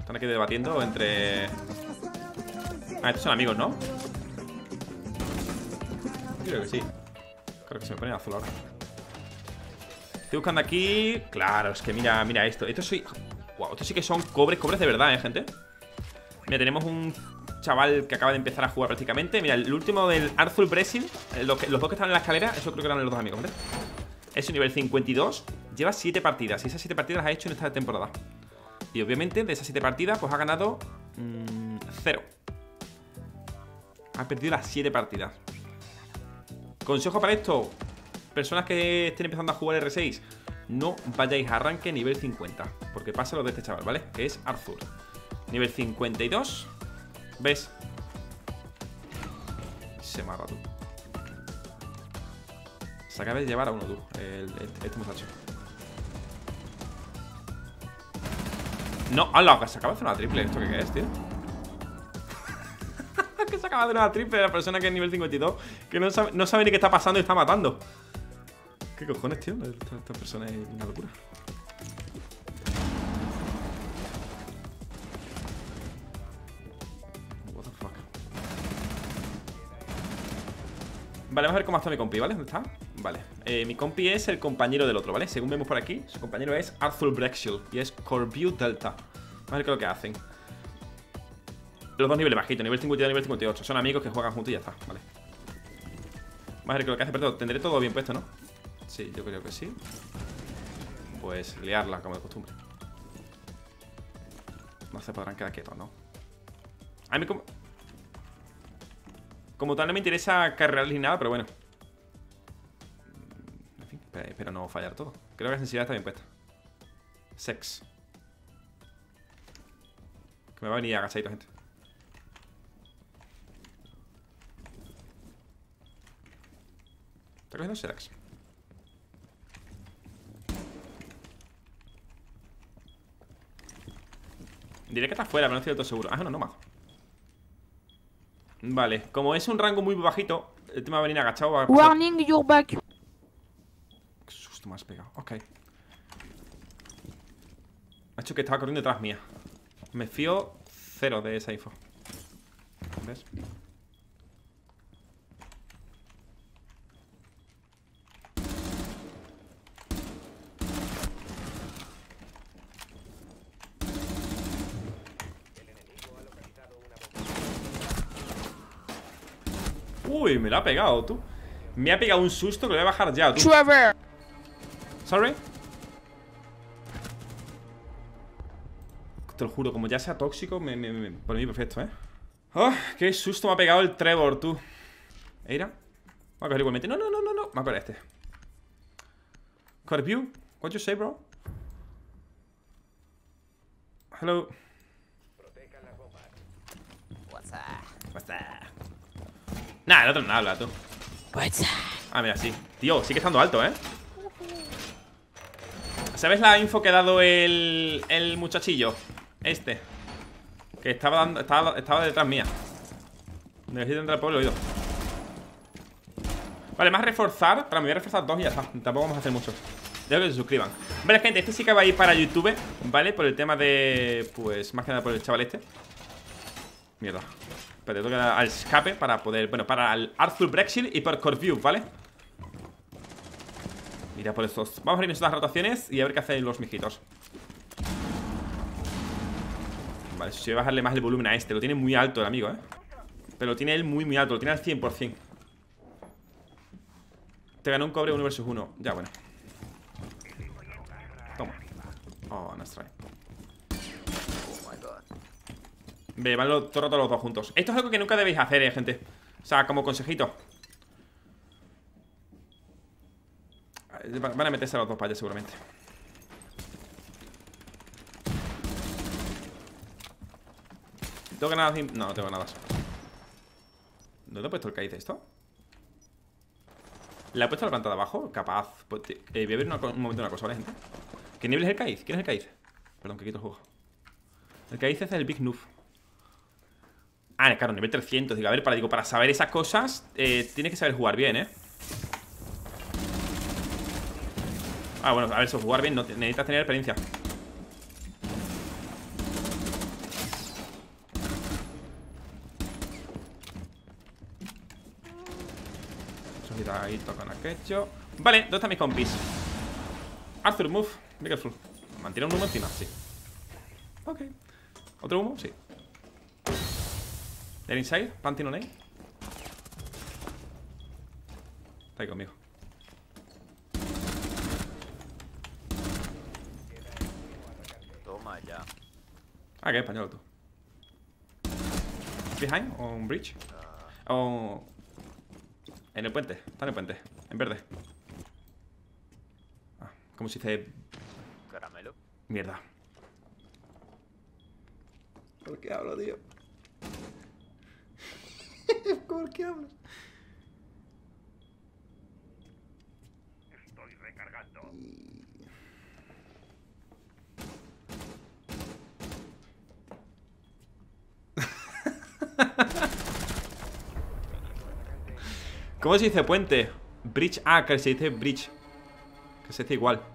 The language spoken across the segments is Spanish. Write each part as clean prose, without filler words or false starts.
Están aquí debatiendo entre... Ah, estos son amigos, ¿no? Creo que sí. Creo que se me pone azul ahora. Estoy buscando aquí... Claro, es que mira esto. Esto sí... Wow, estos sí que son cobres de verdad, gente. Mira, tenemos un chaval que acaba de empezar a jugar prácticamente. Mira, el último del Arthur Brasil, los dos que estaban en la escalera, eso creo que eran los dos amigos, ¿vale? Es un nivel 52. Lleva 7 partidas. Y esas 7 partidas las ha hecho en esta temporada. Y obviamente de esas 7 partidas pues ha ganado 0. Ha perdido las 7 partidas. Consejo para esto: personas que estén empezando a jugar R6, no vayáis a arranque nivel 50, porque pasa lo de este chaval, ¿vale? Que es Arthur. Nivel 52. ¿Ves? Se mata tú. Se acaba de llevar a uno tú, este muchacho. No, ¡hala! Que se acaba de hacer una triple. ¿Esto qué es, tío? Que se acaba de hacer una triple de la persona que es nivel 52, que no sabe ni qué está pasando y está matando. ¿Qué cojones, tío? Esta persona es una locura. What the fuck. Vale, vamos a ver cómo está mi compi, ¿vale? ¿Dónde está? Vale, mi compi es el compañero del otro, ¿vale? Según vemos por aquí, su compañero es Arthur Brexhill y es Corview Delta. Vamos a ver qué es lo que hacen. Los dos niveles bajitos, nivel 52 y nivel 58. Son amigos que juegan juntos y ya está, vale. Vamos a ver qué es lo que hace, pero tendré todo bien puesto, ¿no? Sí, yo creo que sí. Pues liarla, como de costumbre. No se podrán quedar quietos, ¿no? A mí como tal no me interesa carrerar ni nada, pero bueno. En fin, espero no fallar todo. Creo que la sensibilidad está bien puesta. Sex. Que me va a venir agachadito, gente. Está cogiendo Sedax. Diré que está fuera, pero no estoy del todo seguro. Ah, no más. Vale, como es un rango muy bajito, el tema va a venir agachado. Va a pasar... Warning, you're back. Qué susto me has pegado. Ok. Ha hecho que estaba corriendo detrás mía. Me fío 0 de esa info. ¿Ves? Uy, me lo ha pegado, tú. Me ha pegado un susto que lo voy a bajar ya, tú. Trevor. Sorry. Te lo juro, como ya sea tóxico, por mí perfecto, ¿eh? Oh, qué susto me ha pegado el Trevor, tú. ¿Eira? Voy a coger igualmente. No. Me a coger este. Corview, what you say, bro? Hello. What's up? Nah, el otro no habla, tú. Ah, mira, sí. Tío, sigue estando alto, ¿eh? ¿Sabes la info que ha dado el muchachillo? Este. Que estaba detrás mía. Necesito entrar por el oído. Vale, más reforzar. Pero me voy a reforzar 2 y ya está. Tampoco vamos a hacer mucho. Dejo que se suscriban. Vale, gente, este sí que va a ir para YouTube, ¿vale? Por el tema de... Pues más que nada por el chaval este. Mierda. Pero tengo que dar al escape para poder... Bueno, para el Arthur Brexhill y por Corview, ¿vale? Mira por estos. Vamos a irnos a las rotaciones y a ver qué hacen los mijitos. Vale, si voy a bajarle más el volumen a este. Lo tiene muy alto el amigo, ¿eh? Pero lo tiene él muy alto. Lo tiene al 100%. Te ganó un cobre 1 versus 1. Ya, bueno. Toma. Oh, nice try. Ve, van todo el rato los dos juntos. Esto es algo que nunca debéis hacer, gente. O sea, como consejito. Van a meterse a los dos para allá seguramente. ¿Tengo granadas? No, no tengo nada. ¿Dónde he puesto el caiz esto? ¿Le he puesto la planta de abajo? Capaz. Pues, voy a ver un momento una cosa, ¿vale, gente? ¿Qué nivel es el caiz? ¿Quién es el caiz? Perdón, que quito el juego. El caiz es el Big Noob. Ah, claro, nivel 300. Digo, a ver, para saber esas cosas tienes que saber jugar bien, ¿eh? Ah, bueno, a ver, si jugar bien no necesitas tener experiencia. Cuidadito con aquello. Vale, ¿dónde están mis compis? Arthur, move. Be careful. Mantiene un humo encima, sí. Ok. ¿Otro humo? Sí. They're inside, planting on A. Está ahí conmigo. Toma ya. Ah, que español tú. Behind o un bridge. O... En el puente. Está en el puente. En verde. Ah, ¿cómo se dice? Caramelo. Mierda. ¿Por qué hablo, tío? ¿Por qué hablas? Estoy recargando. ¿Cómo se dice puente? Bridge. Ah, que se dice bridge. Que se dice igual.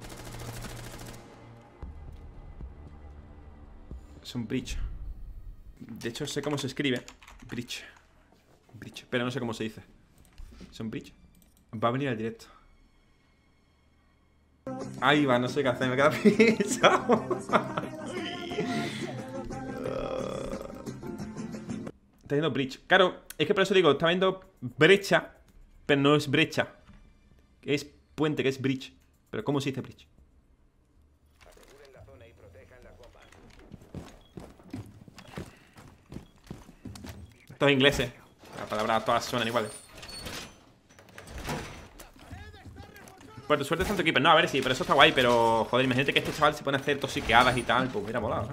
Es un bridge. De hecho, sé cómo se escribe. Bridge. Bridge. Pero no sé cómo se dice. ¿Es un bridge? Va a venir al directo. Ahí va, no sé qué hacer. Me queda pisado. Está viendo bridge. Claro, es que por eso digo, está viendo brecha, pero no es brecha. Es puente, que es bridge. Pero ¿cómo se dice bridge? Aseguren la zona y protejan las bombas. Estos ingleses. Las palabras todas suenan iguales. Por tu suerte tanto equipo. No, a ver, sí, pero eso está guay. Pero, joder, imagínate que este chaval se pone a hacer tosiqueadas y tal. Pues hubiera volado, ¿eh?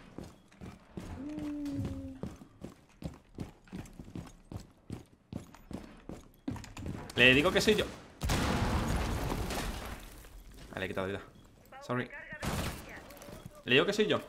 Le digo que soy yo. Vale, he quitado vida. Sorry. Le digo que soy yo.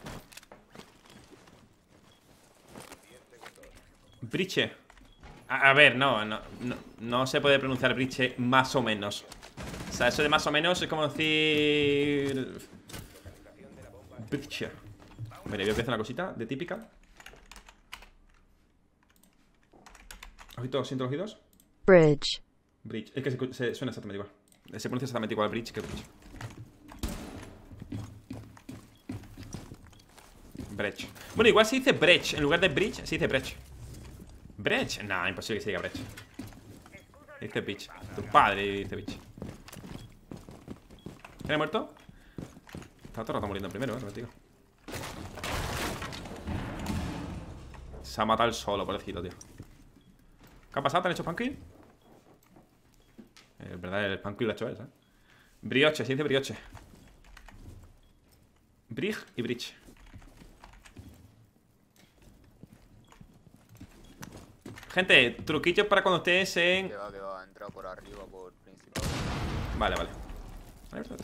Briche. A ver, no se puede pronunciar briche más o menos. O sea, eso de más o menos es como decir... Briche. Mira, voy a empezar una cosita de típica. Ojitos, siento los oídos. Bridge. Bridge. Es que suena exactamente igual. Se pronuncia exactamente igual bridge que bridge. Breach. Bueno, igual se dice breach. En lugar de bridge, se dice breach. ¿Breach? No, imposible que se diga breach. Dice bitch. Tu padre dice bitch. ¿Quién ha muerto? Está todo el rato muriendo primero, tío. Se ha matado el solo, pobrecito, tío. ¿Qué ha pasado? ¿Te han hecho panquill? Es verdad, el panquill lo ha hecho él, ¿sabes? Brioche, se dice brioche. Brig y bridge. Gente, truquillos para cuando estés en... Que va, entra por arriba, por principal. Vale. Ahí está.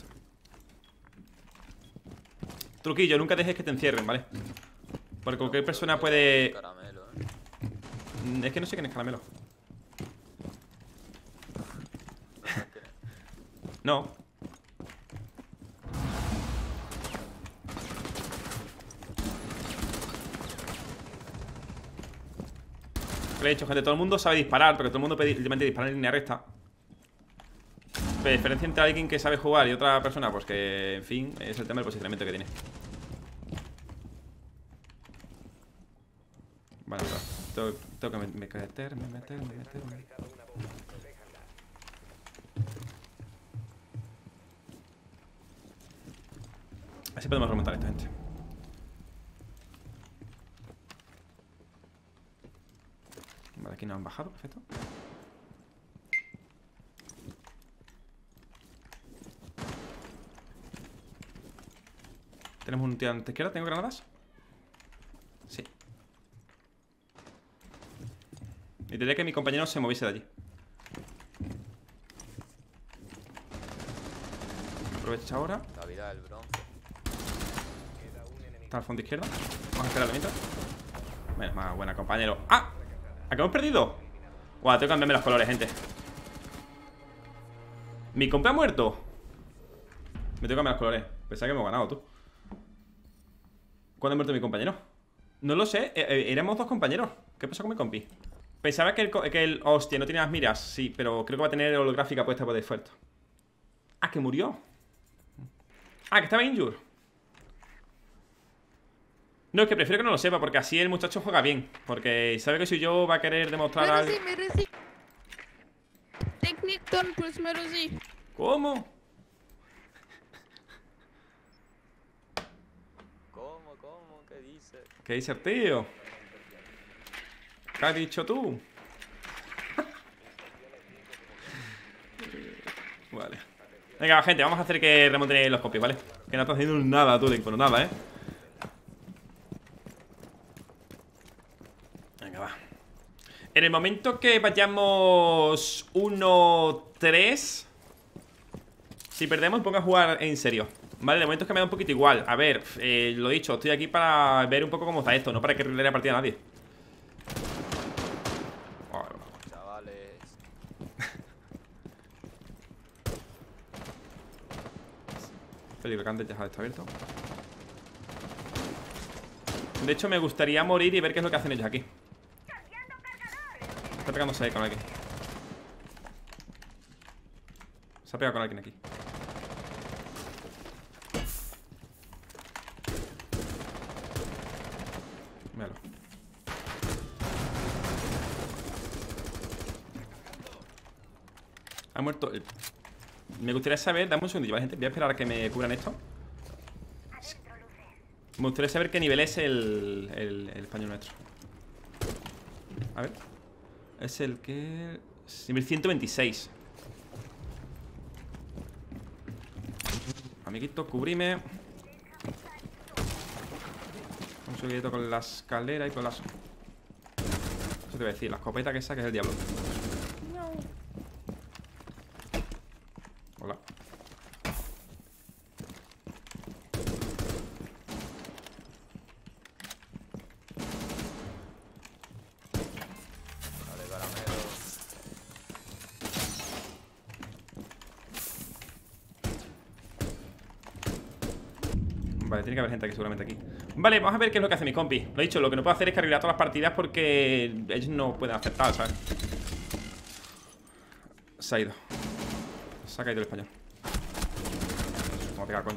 Truquillo, nunca dejes que te encierren, ¿vale? Porque cualquier persona puede... Caramelo, Es que no sé quién es Caramelo. No. Lo he dicho, gente, todo el mundo sabe disparar, porque todo el mundo puede disparar en línea recta. La diferencia entre alguien que sabe jugar y otra persona, pues que, en fin, es el tema del posicionamiento que tiene. Vale, tengo que meterme. Así podemos remontar a esta gente. Vale, aquí nos han bajado, perfecto. Tenemos un tío a la izquierda, ¿tengo granadas? Sí. Y diría que mi compañero se moviese de allí. Aprovecha ahora. La vida del bronce. Está al fondo izquierda. Vamos a esperar mientras. Menos más, buena, compañero. ¡Ah! ¿A qué hemos perdido? Guau, tengo que cambiarme los colores, gente. ¿Mi compa ha muerto? Me tengo que cambiar los colores. Pensaba que hemos ganado, tú. ¿Cuándo ha muerto mi compañero? No lo sé, éramos dos compañeros. ¿Qué pasó con mi compi? Pensaba que el... Hostia, no tiene las miras. Sí, pero creo que va a tener holográfica puesta por defecto. Ah, que murió. Ah, que estaba injured. No, es que prefiero que no lo sepa, porque así el muchacho juega bien. Porque sabe que si yo va a querer demostrar algo. Мерси. Техниктон плюс мерси. ¿Cómo? ¿Cómo? ¿Qué dice? ¿Qué dice el tío? ¿Qué has dicho tú? Vale. Venga, gente, vamos a hacer que remonten los copies, ¿vale? Que no estás haciendo nada, tú, pero nada, ¿eh? Venga, va. En el momento que vayamos 1-3, si perdemos, ponga a jugar en serio. Vale, de momento es que me da un poquito igual. A ver, lo dicho, estoy aquí para ver un poco cómo está esto, no para que le la partida a nadie. Chavales. Peligro que antes ya está abierto. De hecho, me gustaría morir y ver qué es lo que hacen ellos aquí. Está pegándose ahí con alguien. Se ha pegado con alguien aquí. Míralo. Ha muerto. Me gustaría saber, dame un segundillo, ¿vale, gente? Voy a esperar a que me cubran esto. Me gustaría saber qué nivel es el español nuestro. A ver. Es el que... Nivel 126. Amiguito, cubrime. Un segundito con la escalera y con las... Eso te voy a decir, la escopeta que saques es el diablo. Hola. Vale, caramelo. Vale, tiene que haber gente aquí seguramente aquí. Vale, vamos a ver qué es lo que hace mi compi. Lo he dicho, lo que no puedo hacer es cargar todas las partidas porque ellos no pueden aceptar, ¿sabes? Se ha ido. Se ha caído el español. Vamos a pegar, coño.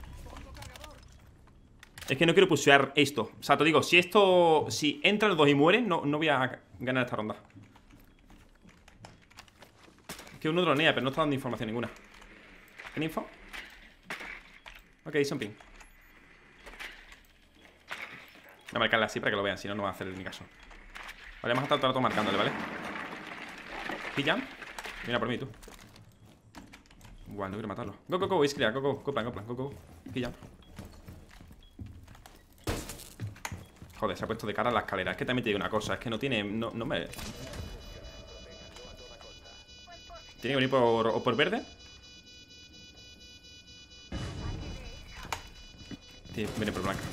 Es que no quiero pushear esto. O sea, te digo, si esto... Si entran los dos y mueren, no voy a ganar esta ronda. Es que uno dronea, pero no está dando información ninguna. ¿Tiene info? Ok, something. Voy a marcarle así para que lo vean, si no, no va a hacer ni caso. Vale, vamos a estar todo el rato marcándole, ¿vale? Pilla. Mira por mí, tú. Igual, no quiero matarlo. Go, go, go, is clear, go, go, go, plan, go, go. Pilla. Joder, se ha puesto de cara a la escalera. Es que también te digo una cosa, es que no tiene... No me... Tiene que venir por verde. Tiene que venir por blanca.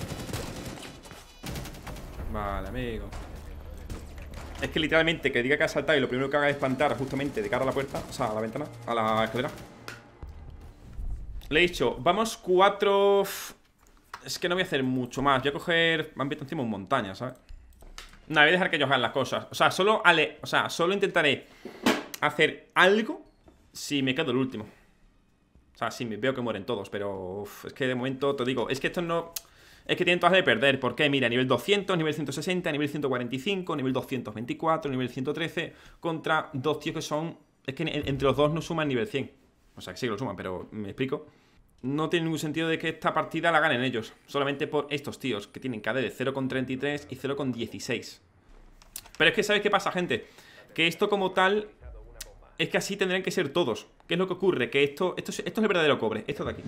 Vale, amigo. Es que literalmente que diga que ha saltado y lo primero que haga es espantar justamente de cara a la puerta. O sea, a la ventana, a la escalera. Le he dicho, vamos 4. Es que no voy a hacer mucho más. Voy a coger... Me han visto encima un montaña, ¿sabes? No, voy a dejar que ellos hagan las cosas. O sea, solo intentaré hacer algo si me quedo el último. O sea, sí, veo que mueren todos, pero es que de momento te digo, es que esto no... Es que tienen todas de perder, ¿por qué? Mira, nivel 200, nivel 160, nivel 145, nivel 224, nivel 113, contra dos tíos que son... Es que entre los dos no suman nivel 100. O sea, que sí que lo suman, pero ¿me explico? No tiene ningún sentido de que esta partida la ganen ellos, solamente por estos tíos, que tienen KD de 0,33 y 0,16. Pero es que, ¿sabes qué pasa, gente? Que esto como tal... Es que así tendrían que ser todos. ¿Qué es lo que ocurre? Que esto es el verdadero cobre. Esto de aquí.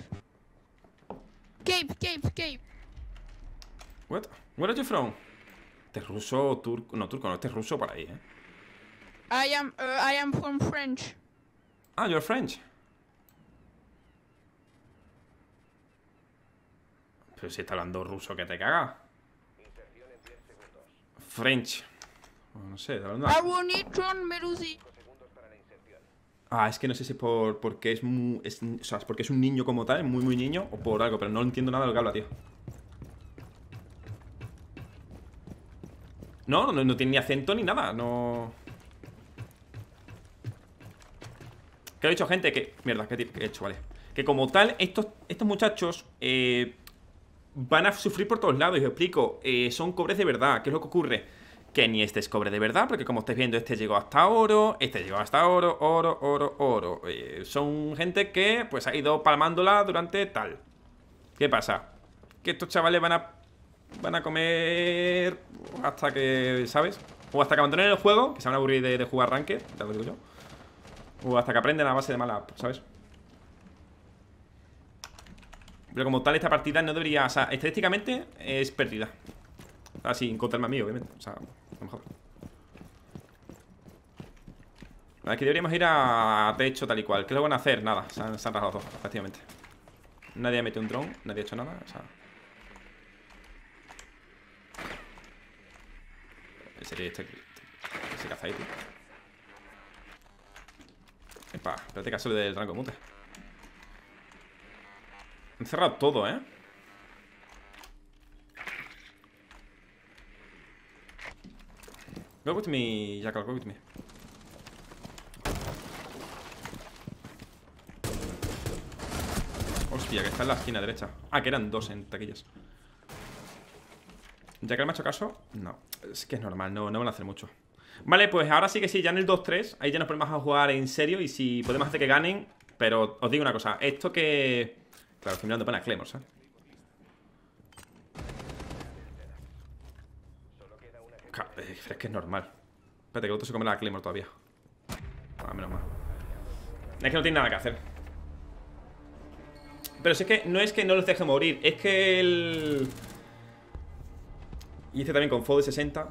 Cape. What? Where are you from? Este es ruso, turco... No, turco no, este es ruso por ahí, I am from French. Ah, you're French. Pero si está hablando ruso, que te caga. French. No sé, está hablando... Arunitron Merusi. Ah, es que no sé si es porque es muy... o sea, es porque es un niño como tal, muy, muy niño, o por algo, pero no entiendo nada de lo que habla, tío. No tiene ni acento ni nada. No. Que he dicho, gente, que... Mierda, ¿qué he hecho? Vale. Que como tal, estos muchachos van a sufrir por todos lados. Y os explico, son cobres de verdad. ¿Qué es lo que ocurre? Que ni este es cobre de verdad, porque como estáis viendo, este llegó hasta oro, este llegó hasta oro, oro. Son gente que pues ha ido palmándola durante tal. ¿Qué pasa? Que estos chavales van a comer hasta que, ¿sabes? O hasta que abandonen el juego, que se van a aburrir de jugar ranked, te lo digo yo. O hasta que aprenden a base de mala app, ¿sabes? Pero como tal, esta partida no debería... O sea, estadísticamente es perdida. Así, encontrarme a mí, obviamente. O sea, a lo mejor. Aquí deberíamos ir a techo tal y cual. ¿Qué es lo que van a hacer? Nada, se han rajado todos, prácticamente. Nadie ha metido un dron, nadie ha hecho nada. O sea... Este caza ahí, tío. Epa, espérate que sale del rango mute. Han cerrado todo, ¿eh? Go with me, Jackal, go with me. Hostia, que está en la esquina derecha. Ah, que eran dos en taquillas. ¿Jackal me ha hecho caso? No, es que es normal, no van a hacer mucho. Vale, pues ahora sí que sí, ya en el 2-3 ahí ya nos ponemos a jugar en serio. Y si podemos hacer que ganen. Pero os digo una cosa, esto que... Claro, estoy mirando para Clemors, ¿eh? Es que es normal. Espérate, que el otro se come la Claymore todavía. Ah, menos mal. Es que no tiene nada que hacer. Pero si es que no es que no los deje morir, es que el... Y hice también con FO de 60.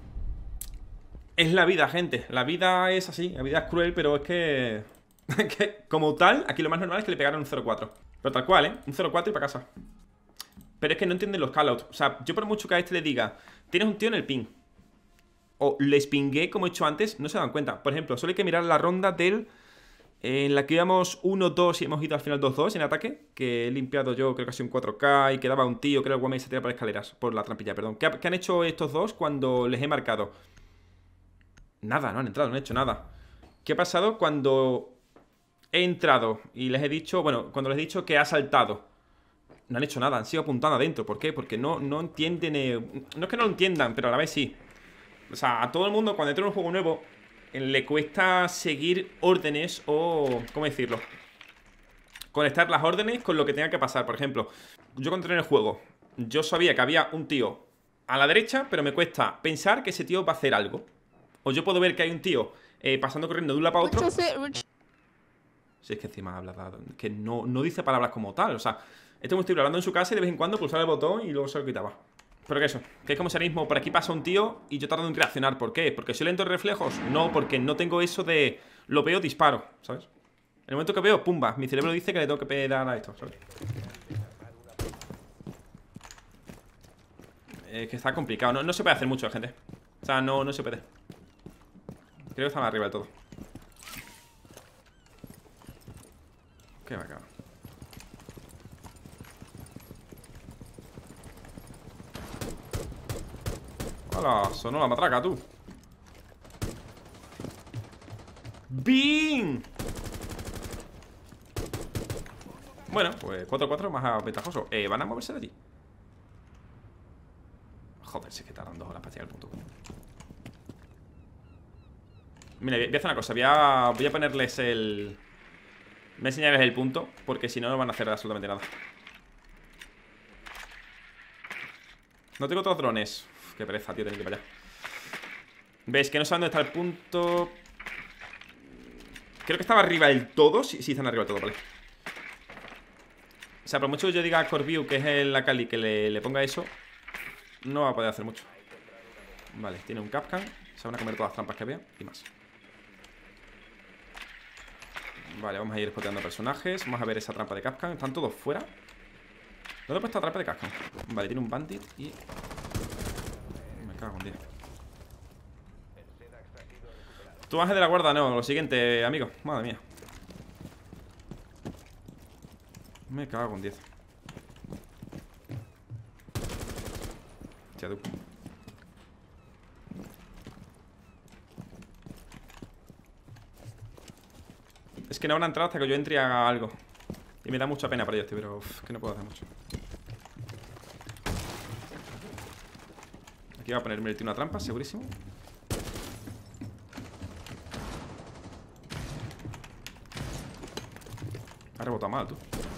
Es la vida, gente. La vida es así, la vida es cruel, pero es que... como tal, aquí lo más normal es que le pegaron un 0-4. Pero tal cual, ¿eh? Un 0-4 y para casa. Pero es que no entienden los callouts. O sea, yo por mucho que a este le diga, tienes un tío en el ping, o les pingué como he hecho antes, no se dan cuenta. Por ejemplo, solo hay que mirar la ronda del... En la que íbamos 1-2 y hemos ido al final 2-2 en ataque. Que he limpiado yo, creo que ha sido un 4K. Y quedaba un tío, creo que el Guamei se tira por escaleras. Por la trampilla, perdón. ¿Qué han hecho estos dos cuando les he marcado? Nada, no han entrado, no han hecho nada. ¿Qué ha pasado cuando he entrado y les he dicho... Bueno, cuando les he dicho que ha saltado? No han hecho nada, han sido apuntando adentro. ¿Por qué? Porque no entienden... No es que no lo entiendan, pero a la vez sí. O sea, a todo el mundo cuando entra en un juego nuevo le cuesta seguir órdenes o... ¿Cómo decirlo? Conectar las órdenes con lo que tenga que pasar. Por ejemplo, yo cuando entré en el juego, yo sabía que había un tío a la derecha, pero me cuesta pensar que ese tío va a hacer algo. O yo puedo ver que hay un tío pasando corriendo de un lado para otro. Si es que encima habla que no dice palabras como tal. O sea, este me estoy hablando en su casa y de vez en cuando pulsaba el botón y luego se lo quitaba. Pero que eso, que es como si ahora mismo por aquí pasa un tío y yo tardo en reaccionar. ¿Por qué? ¿Porque soy lento en reflejos? No, porque no tengo eso de... Lo veo, disparo, ¿sabes? En el momento que veo, pumba, mi cerebro dice que le tengo que pegar a esto, ¿sabes? Que está complicado, no se puede hacer mucho, gente. O sea, no se puede. Creo que está más arriba del todo. Qué bacán. ¡Hala! Sonó la matraca, tú. ¡Bing! Bueno, pues 4-4 más ventajoso. ¿Van a moverse de allí? Joder, si es que tardan 2 horas para llegar al punto. Mira, voy a hacer una cosa. Voy a ponerles el... Voy a enseñarles el punto, porque si no, no van a hacer absolutamente nada. No tengo otros drones. Uf, qué pereza, tío, tener que ir para allá. ¿Ves? Que no saben dónde está el punto. Creo que estaba arriba del todo. Sí, están arriba del todo, vale. O sea, por mucho que yo diga a Corview, que es la Kali, que le ponga eso, no va a poder hacer mucho. Vale, tiene un Capcan. Se van a comer todas las trampas que vea y más. Vale, vamos a ir spoteando personajes. Vamos a ver esa trampa de Capcan. ¿Están todos fuera? ¿Dónde he puesto la trampa de Capcan? Vale, tiene un bandit y... Me cago en 10. Tu ángel de la guarda, no. Lo siguiente, amigo. Madre mía. Me cago en 10. Hostia, tú. que no van a entrar hasta que yo entre y haga algo. Y me da mucha pena para ellos, tío, pero que no puedo hacer mucho. Aquí va a ponerme una trampa, segurísimo. Ha rebotado mal, tú.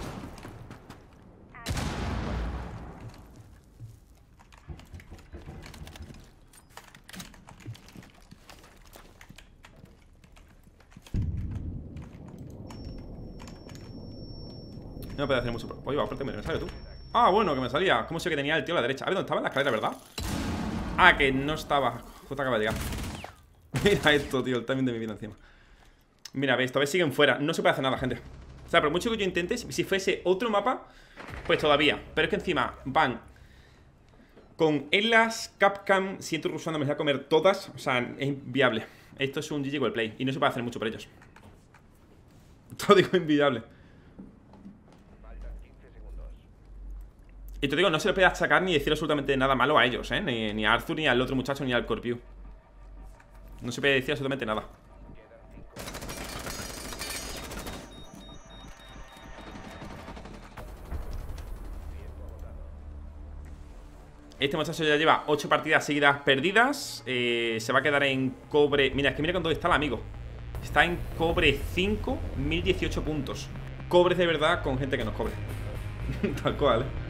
No puede hacer mucho. Oye, aparte me sale tú. Ah, bueno, que me salía. ¿Cómo sé que tenía el tío a la derecha? A ver, ¿dónde estaba? En la escalera, ¿verdad? Ah, que no estaba. Justo acaba de llegar. Mira esto, tío, el timing de mi vida encima. Mira, ve, esta vez siguen fuera. No se puede hacer nada, gente. O sea, por mucho que yo intente, si fuese otro mapa, pues todavía. Pero es que encima van con Elas, Capcom, siento Rusanda, me voy a comer todas. O sea, es inviable. Esto es un GG Well Play. Y no se puede hacer mucho por ellos. Todo digo inviable. Y te digo, no se le puede achacar ni decir absolutamente nada malo a ellos, ni a Arthur, ni al otro muchacho, ni al Corpiu. No se puede decir absolutamente nada. Este muchacho ya lleva 8 partidas seguidas perdidas. Se va a quedar en cobre. Mira, es que mira con dónde está el amigo. Está en cobre 5, 1018 puntos. Cobres de verdad con gente que nos cobre. Tal cual,